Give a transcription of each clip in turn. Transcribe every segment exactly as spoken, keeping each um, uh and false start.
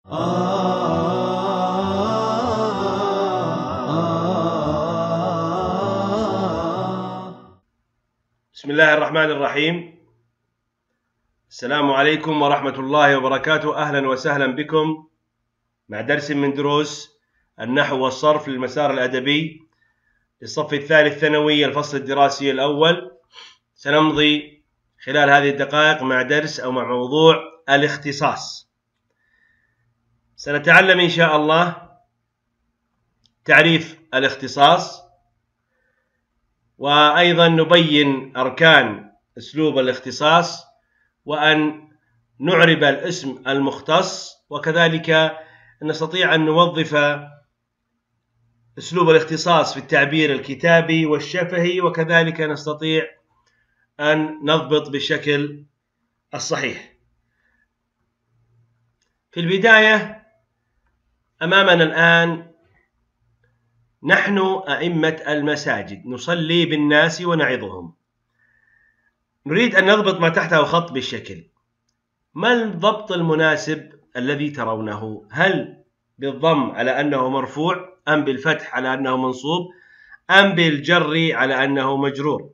بسم الله الرحمن الرحيم. السلام عليكم ورحمة الله وبركاته. أهلا وسهلا بكم مع درس من دروس النحو والصرف للمسار الأدبي للصف الثالث ثانوي الفصل الدراسي الأول. سنمضي خلال هذه الدقائق مع درس أو مع موضوع الاختصاص. سنتعلم إن شاء الله تعريف الاختصاص، وأيضا نبين أركان أسلوب الاختصاص، وأن نعرب الاسم المختص، وكذلك نستطيع أن نوظف أسلوب الاختصاص في التعبير الكتابي والشفهي، وكذلك نستطيع أن نضبط بالشكل الصحيح. في البداية أمامنا الآن نحن أئمة المساجد، نصلي بالناس ونعظهم. نريد أن نضبط ما تحته خط بالشكل. ما الضبط المناسب الذي ترونه؟ هل بالضم على أنه مرفوع، أم بالفتح على أنه منصوب، أم بالجر على أنه مجرور؟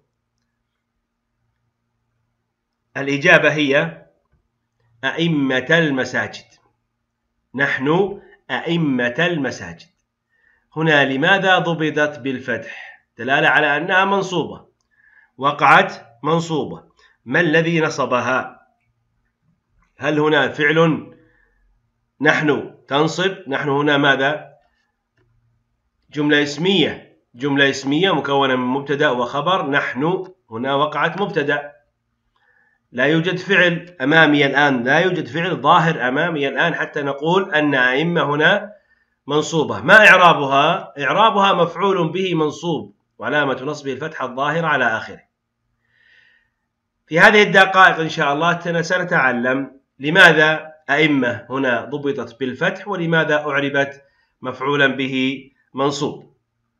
الإجابة هي أئمة المساجد. نحن أئمة المساجد. هنا لماذا ضبطت بالفتح؟ دلالة على أنها منصوبة، وقعت منصوبة. ما الذي نصبها؟ هل هنا فعل نحن تنصب؟ نحن هنا ماذا؟ جملة اسمية، جملة اسمية مكونة من مبتدأ وخبر. نحن هنا وقعت مبتدأ، لا يوجد فعل أمامي الآن، لا يوجد فعل ظاهر أمامي الآن حتى نقول أن أئمة هنا منصوبة. ما إعرابها؟ إعرابها مفعول به منصوب، وعلامة نصبه الفتحة الظاهرة على آخره. في هذه الدقائق إن شاء الله سنتعلم لماذا أئمة هنا ضبطت بالفتح، ولماذا أعربت مفعولا به منصوب.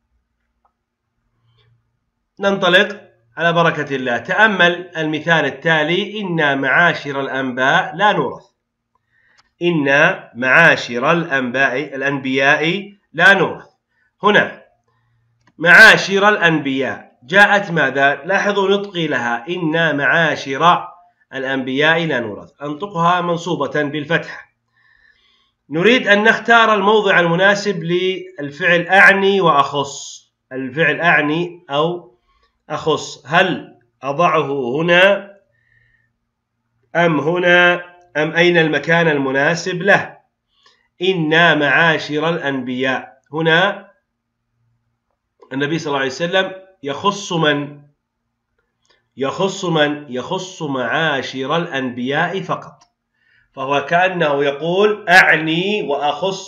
ننطلق على بركة الله. تأمل المثال التالي: إن معاشر الأنباء لا نورث. إن معاشر الأنباء الأنبياء لا نورث. هنا معاشر الأنبياء جاءت ماذا؟ لاحظوا نطقي لها: إن معاشر الأنبياء لا نورث. أنطقها منصوبة بالفتحة. نريد أن نختار الموضع المناسب للفعل أعني وأخص. الفعل أعني أو أخص، هل أضعه هنا أم هنا أم أين المكان المناسب له؟ إن معاشر الأنبياء، هنا النبي صلى الله عليه وسلم يخص من؟ يخص من؟ يخص معاشر الأنبياء فقط. فهو كأنه يقول أعني وأخص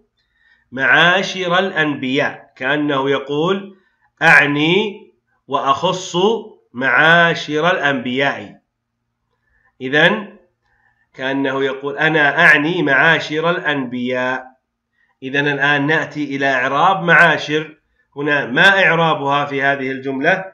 معاشر الأنبياء، كأنه يقول أعني وأخص معاشر الأنبياء. إذن كأنه يقول أنا أعني معاشر الأنبياء. إذن الآن نأتي إلى إعراب معاشر. هنا ما إعرابها في هذه الجملة؟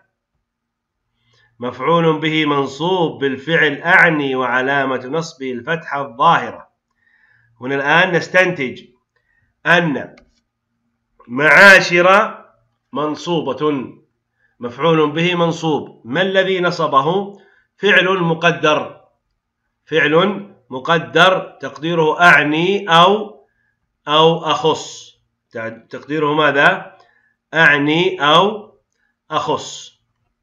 مفعول به منصوب بالفعل أعني، وعلامة نصبه الفتحة الظاهرة. هنا الآن نستنتج أن معاشر منصوبة، مفعول به منصوب. ما الذي نصبه؟ فعل مقدر، فعل مقدر تقديره أعني أو أو أخص. تقديره ماذا؟ أعني أو أخص.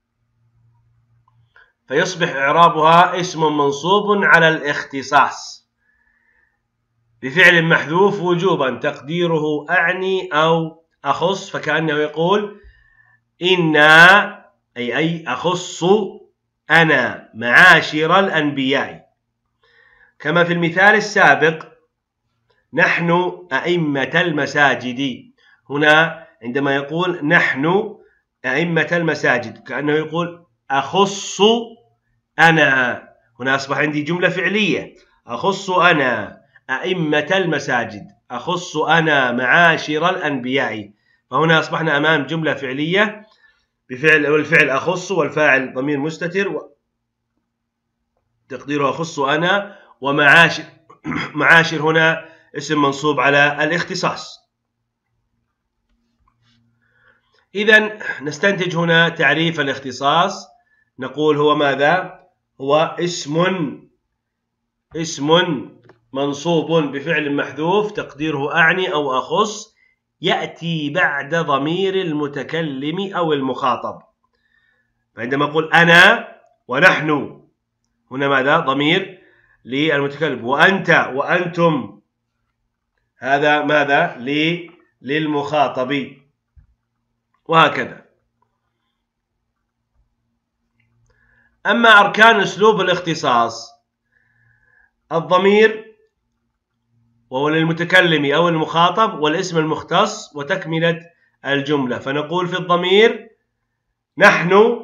فيصبح إعرابها اسم منصوب على الاختصاص بفعل محذوف وجوبا تقديره أعني أو أخص. فكأنه يقول إنا أي أي أخص أنا معاشر الأنبياء. كما في المثال السابق نحن أئمة المساجد. هنا عندما يقول نحن أئمة المساجد كأنه يقول أخص أنا. هنا أصبح عندي جملة فعلية: أخص أنا أئمة المساجد، أخص أنا معاشر الأنبياء. فهنا أصبحنا أمام جملة فعلية بفعل، والفعل أخص، والفاعل ضمير مستتر تقديره أخص أنا، ومعاشر معاشر هنا اسم منصوب على الاختصاص. إذن نستنتج هنا تعريف الاختصاص، نقول هو ماذا؟ هو اسم اسم منصوب بفعل محذوف تقديره أعني أو أخص، يأتي بعد ضمير المتكلم أو المخاطب. فعندما أقول أنا ونحن، هنا ماذا؟ ضمير للمتكلم. وأنت وأنتم، هذا ماذا؟ للمخاطب، وهكذا. أما أركان أسلوب الاختصاص: الضمير وهو للمتكلم أو المخاطب، والاسم المختص، وتكملة الجملة. فنقول في الضمير نحن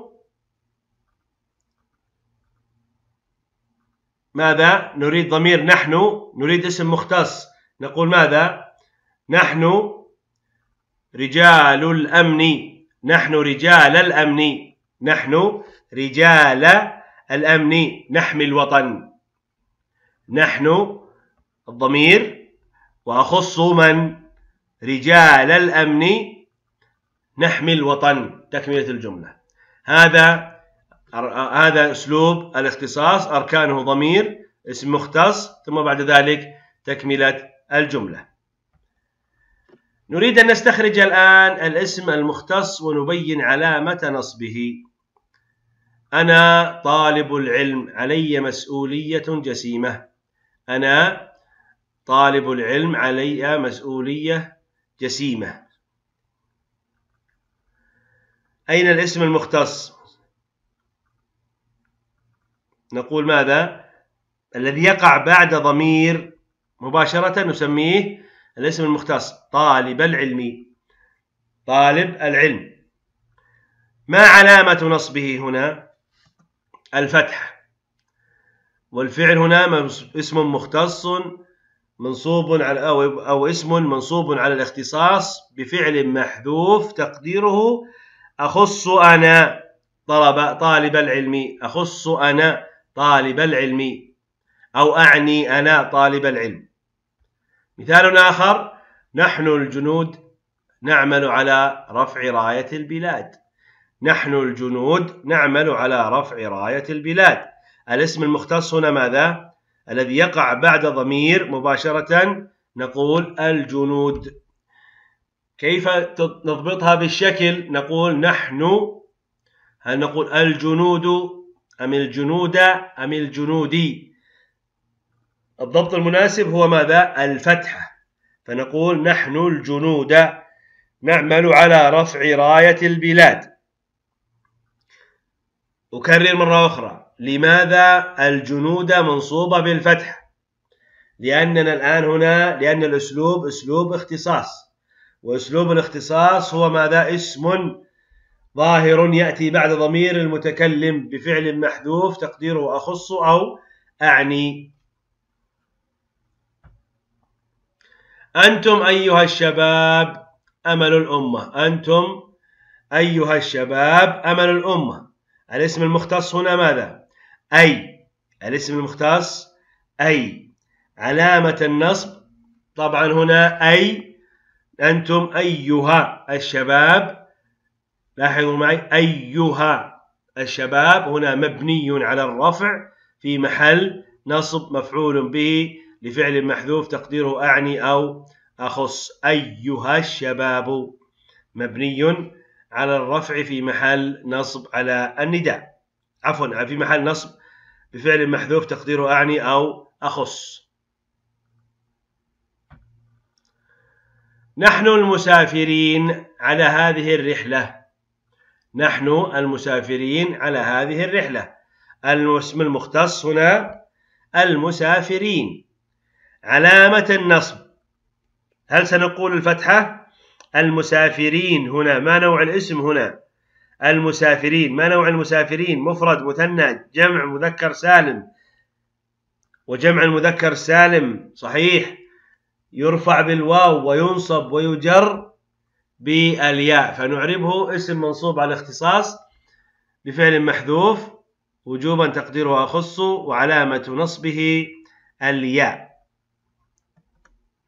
ماذا؟ نريد ضمير نحن، نريد اسم مختص، نقول ماذا؟ نحن رجال الأمن، نحن رجال الأمن، نحن رجال الأمن نحمي الوطن. نحن الضمير، وأخص من؟ رجال الأمن نحمي الوطن، تكملة الجملة. هذا هذا أسلوب الاختصاص، أركانه ضمير، اسم مختص، ثم بعد ذلك تكملة الجملة. نريد أن نستخرج الآن الاسم المختص ونبين علامة نصبه. أنا طالب العلم، علي مسؤولية جسيمة. أنا طالب العلم، علي مسؤولية جسيمة. أين الاسم المختص؟ نقول ماذا؟ الذي يقع بعد ضمير مباشرة نسميه الاسم المختص، طالب العلم، طالب العلم. ما علامة نصبه هنا؟ الفتح. والفعل هنا اسم مختص منصوب على أو, أو اسم منصوب على الاختصاص بفعل محذوف تقديره أخص أنا طلب طالب العلم، أخص أنا طالب العلم، أو أعني أنا طالب العلم. مثال آخر: نحن الجنود نعمل على رفع راية البلاد. نحن الجنود نعمل على رفع راية البلاد. الاسم المختص هنا ماذا؟ الذي يقع بعد ضمير مباشرة نقول الجنود. كيف نضبطها بالشكل؟ نقول نحن، هل نقول الجنود أم الجنود أم الجنودي؟ الضبط المناسب هو ماذا؟ الفتحة. فنقول نحن الجنود نعمل على رفع راية البلاد. أكرر مرة أخرى: لماذا الجنود منصوبة بالفتح؟ لأننا الآن هنا، لأن الأسلوب أسلوب اختصاص، وأسلوب الاختصاص هو ماذا؟ اسم ظاهر يأتي بعد ضمير المتكلم بفعل محذوف تقديره أخص أو أعني. أنتم أيها الشباب أمل الأمة. أنتم أيها الشباب أمل الأمة. الاسم المختص هنا ماذا؟ أي. الاسم المختص أي. علامة النصب طبعا هنا أي. أنتم أيها الشباب، لاحظوا معي، أيها الشباب هنا مبني على الرفع في محل نصب مفعول به لفعل محذوف تقديره أعني أو أخص. أيها الشباب مبني على الرفع في محل نصب على النداء، عفوا في محل نصب بفعل محذوف تقديره أعني أو أخص. نحن المسافرين على هذه الرحلة. نحن المسافرين على هذه الرحلة. الاسم المختص هنا المسافرين. علامة النصب هل سنقول الفتحة؟ المسافرين هنا ما نوع الاسم هنا؟ المسافرين. ما نوع المسافرين؟ مفرد، مثنى، جمع مذكر سالم. وجمع المذكر السالم صحيح يرفع بالواو وينصب ويجر بالياء، فنعربه اسم منصوب على الاختصاص بفعل محذوف وجوبا تقديره أخص، وعلامة نصبه الياء.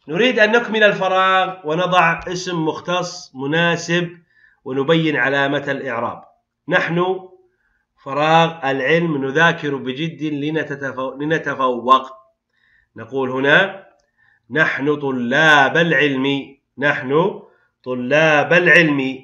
نريد أن نكمل الفراغ ونضع اسم مختص مناسب ونبين علامة الإعراب. نحن فراغ العلم نذاكر بجد لنتفوق. نقول هنا نحن طلاب العلم. نحن طلاب العلم.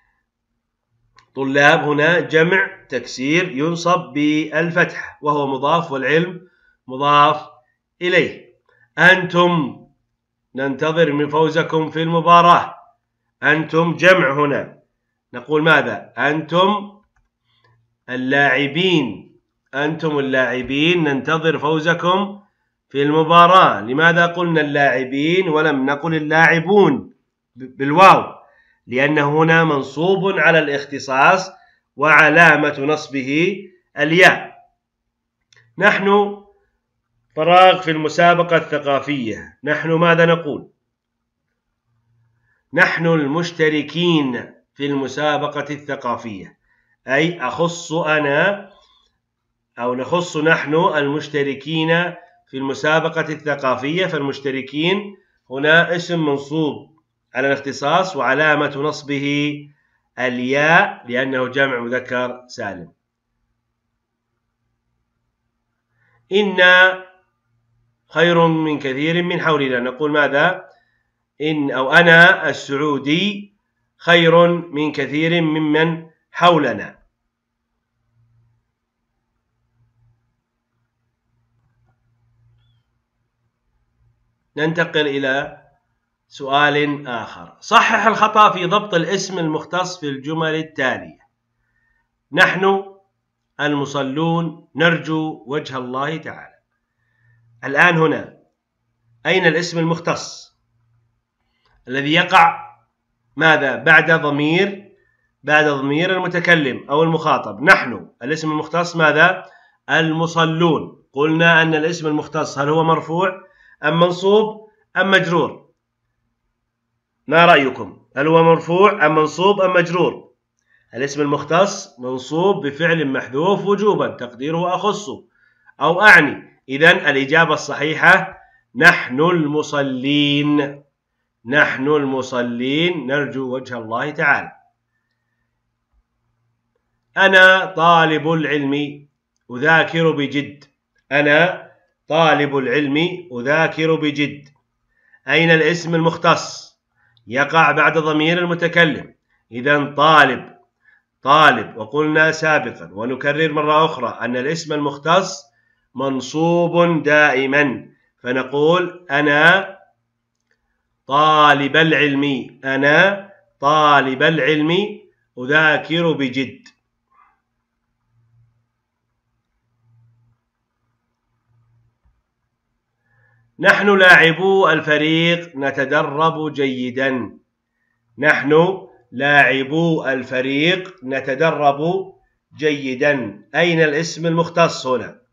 طلاب هنا جمع تكسير ينصب بالفتح وهو مضاف والعلم مضاف إليه. أنتم ننتظر من فوزكم في المباراة. أنتم جمع هنا نقول ماذا؟ أنتم اللاعبين. أنتم اللاعبين ننتظر فوزكم في المباراة. لماذا قلنا اللاعبين ولم نقل اللاعبون بالواو؟ لأنه هنا منصوب على الاختصاص وعلامة نصبه الياء. نحن فراغ في المسابقة الثقافية. نحن ماذا نقول؟ نحن المشتركين في المسابقة الثقافية، أي أخص أنا أو نخص نحن المشتركين في المسابقة الثقافية. فالمشتركين هنا اسم منصوب على الاختصاص وعلامة نصبه الياء لأنه جمع مذكر سالم. إنا خير من كثير من حولنا. نقول ماذا؟ إن أو أنا السعودي خير من كثير ممن حولنا. ننتقل إلى سؤال آخر. صحح الخطأ في ضبط الاسم المختص في الجمل التالية. نحن المصلون نرجو وجه الله تعالى. الآن هنا أين الاسم المختص الذي يقع ماذا؟ بعد ضمير بعد ضمير المتكلم أو المخاطب. نحن الاسم المختص ماذا؟ المصلون. قلنا أن الاسم المختص هل هو مرفوع أم منصوب أم مجرور؟ ما رأيكم؟ هل هو مرفوع أم منصوب أم مجرور؟ الاسم المختص منصوب بفعل محذوف وجوبا تقديره أخص أو أعني. إذن الإجابة الصحيحة نحن المصلين. نحن المصلين نرجو وجه الله تعالى. أنا طالب العلم أذاكر بجد. أنا طالب العلم أذاكر بجد. أين الاسم المختص؟ يقع بعد ضمير المتكلم. إذن طالب طالب. وقلنا سابقا ونكرر مرة أخرى أن الاسم المختص منصوب دائما. فنقول أنا طالب العلم. أنا طالب العلم أذاكر بجد. نحن لاعبو الفريق نتدرب جيدا. نحن لاعبو الفريق نتدرب جيدا. أين الاسم المختص هنا؟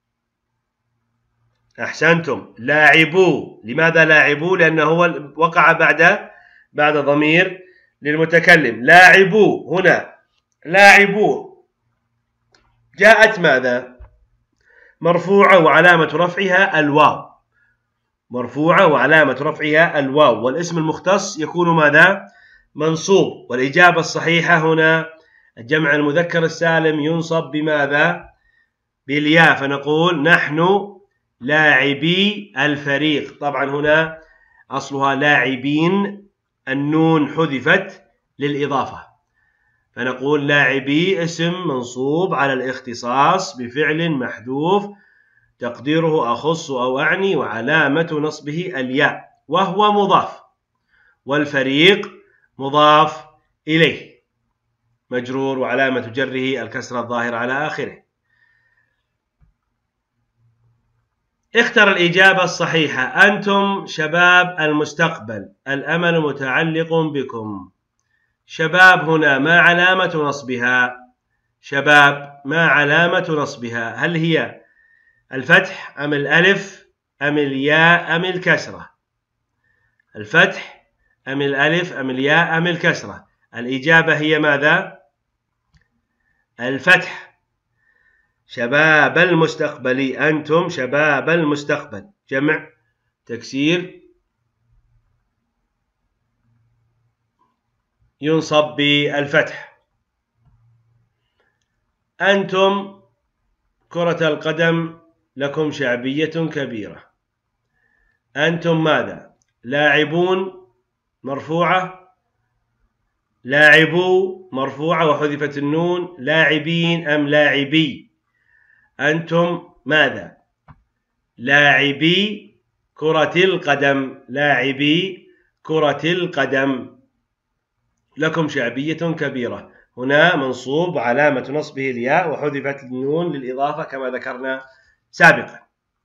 أحسنتم، لاعبو. لماذا لاعبو؟ لأنه هو وقع بعد بعد ضمير للمتكلم. لاعبو هنا لاعبو جاءت ماذا؟ مرفوعة وعلامة رفعها الواو. مرفوعة وعلامة رفعها الواو. والاسم المختص يكون ماذا؟ منصوب. والإجابة الصحيحة هنا الجمع المذكر السالم ينصب بماذا؟ بالياء. فنقول نحن لاعبي الفريق. طبعا هنا أصلها لاعبين، النون حذفت للإضافة. فنقول لاعبي اسم منصوب على الاختصاص بفعل محذوف تقديره أخص أو أعني وعلامة نصبه الياء وهو مضاف. والفريق مضاف إليه مجرور وعلامة جره الكسرة الظاهرة على آخره. اختر الإجابة الصحيحة. أنتم شباب المستقبل، الأمل متعلق بكم. شباب هنا ما علامة نصبها؟ شباب ما علامة نصبها؟ هل هي الفتح أم الألف أم الياء أم الكسرة؟ الفتح أم الألف أم الياء أم الكسرة؟ الإجابة هي ماذا؟ الفتح. شباب المستقبل. أنتم شباب المستقبل جمع تكسير ينصب بالفتح. أنتم كرة القدم لكم شعبية كبيرة. أنتم ماذا؟ لاعبون مرفوعة، لاعبو مرفوعة وحذفت النون. لاعبين أم لاعبي؟ أنتم ماذا؟ لاعبي كرة القدم، لاعبي كرة القدم لكم شعبية كبيرة. هنا منصوب علامة نصبه الياء وحذفت النون للإضافة كما ذكرنا سابقا.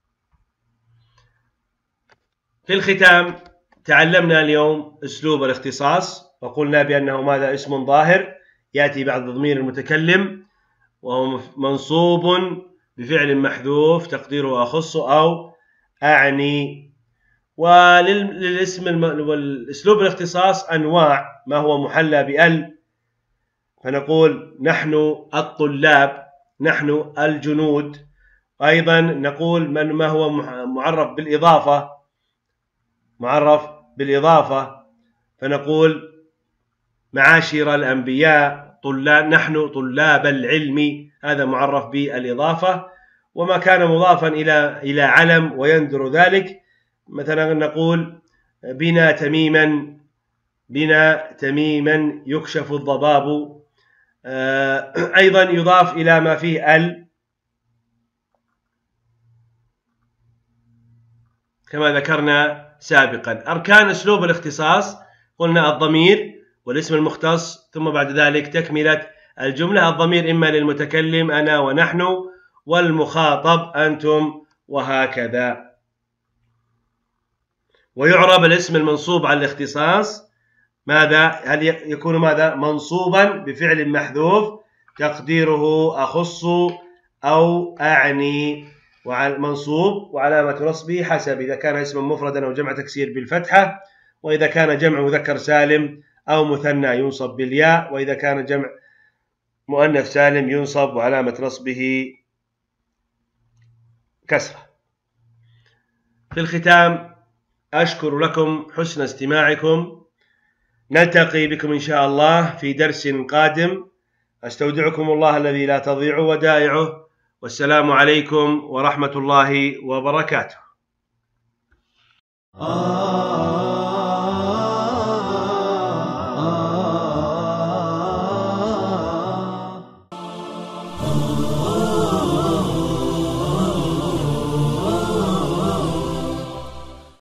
في الختام تعلمنا اليوم أسلوب الاختصاص، وقلنا بأنه ماذا؟ اسم ظاهر يأتي بعد ضمير المتكلم وهو منصوب بفعل محذوف تقديره أخص أو أعني. وللاسم والأسلوب الاختصاص أنواع، ما هو محلى بأل، فنقول نحن الطلاب، نحن الجنود. أيضا نقول من ما هو معرف بالإضافة، معرف بالإضافة، فنقول معاشر الأنبياء، طلاب، نحن طلاب العلم، هذا معرف بالإضافة. وما كان مضافا إلى إلى علم ويندر ذلك، مثلا نقول بنا تميما، بنا تميما يكشف الضباب. أيضا يضاف إلى ما فيه ال كما ذكرنا سابقا. أركان أسلوب الاختصاص قلنا الضمير والاسم المختص، ثم بعد ذلك تكملة الجملة. الضمير إما للمتكلم أنا ونحن، والمخاطب أنتم، وهكذا. ويعرب الاسم المنصوب على الاختصاص ماذا؟ هل يكون ماذا؟ منصوبا بفعل محذوف تقديره أخص أو أعني، منصوب وعلامة نصبه حسب إذا كان اسما مفردا أو جمع تكسير بالفتحة، وإذا كان جمع مذكر سالم أو مثنى ينصب بالياء، وإذا كان جمع مؤنث سالم ينصب وعلامة نصبه كسرة. في الختام أشكر لكم حسن استماعكم، نلتقي بكم إن شاء الله في درس قادم. أستودعكم الله الذي لا تضيع ودائعه، والسلام عليكم ورحمة الله وبركاته.